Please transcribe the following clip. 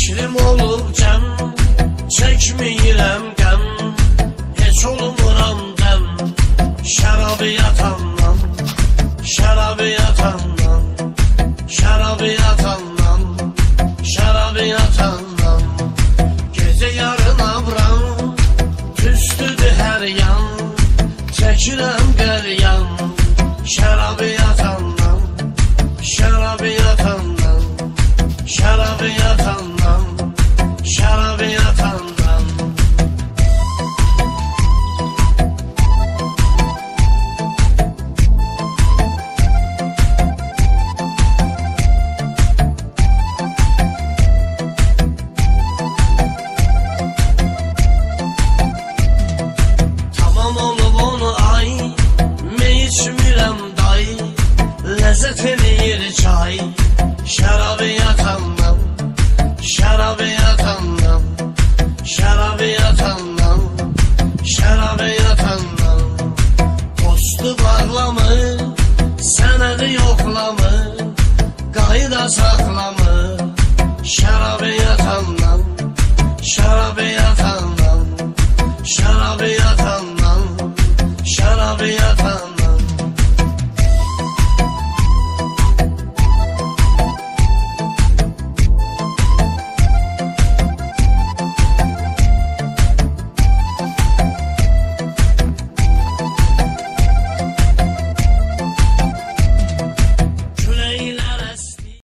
Fikrim olub cəm, çəkməyirəm qəm, heç olmuram dəm. Şərabı yatandan, şərabı yatandan, şərabı yatandan, şərabı yatandan. Gecə yarın abram, tüstüdür hər yan, çəkirəm qəryan. Şərabı yatandan, şərabı yatandan, şərabı yatandan, şərabı yatandan. Tamam olub onu ay, me içmirəm day, ləzzət eləyir çay. Şərabı yatandan, şərabı yatandan, şərabı yatandan, şərabı yatandan. Postu bağlamır, sənədi yoxlamır, qayda saxlamır. Şərabı